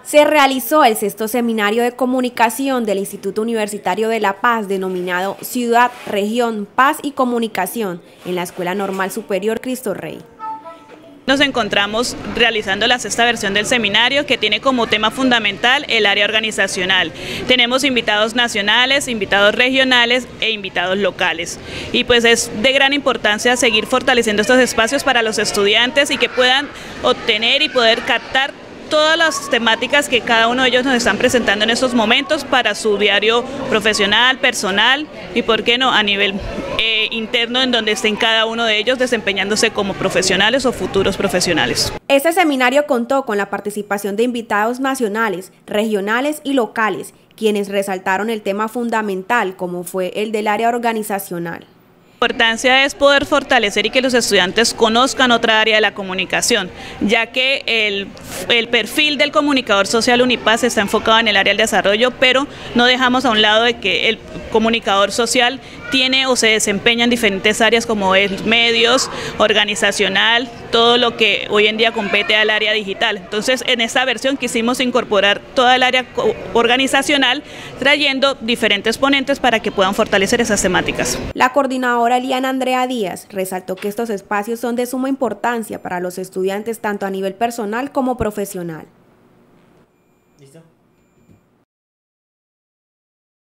Se realizó el sexto seminario de comunicación del Instituto Universitario de La Paz, denominado Ciudad, Región, Paz y Comunicación, en la Escuela Normal Superior Cristo Rey. Nos encontramos realizando la sexta versión del seminario, que tiene como tema fundamental el área organizacional. Tenemos invitados nacionales, invitados regionales e invitados locales. Y pues es de gran importancia seguir fortaleciendo estos espacios para los estudiantes y que puedan obtener y poder captar todas las temáticas que cada uno de ellos nos están presentando en estos momentos para su diario profesional, personal y, por qué no, a nivel interno, en donde estén cada uno de ellos desempeñándose como profesionales o futuros profesionales. Este seminario contó con la participación de invitados nacionales, regionales y locales, quienes resaltaron el tema fundamental, como fue el del área organizacional. La importancia es poder fortalecer y que los estudiantes conozcan otra área de la comunicación, ya que el perfil del comunicador social Unipaz está enfocado en el área del desarrollo, pero no dejamos a un lado de que el comunicador social tiene o se desempeña en diferentes áreas como es medios, organizacional, todo lo que hoy en día compete al área digital. Entonces, en esta versión quisimos incorporar toda el área organizacional, trayendo diferentes ponentes para que puedan fortalecer esas temáticas. La coordinadora Eliana Andrea Díaz resaltó que estos espacios son de suma importancia para los estudiantes tanto a nivel personal como profesional.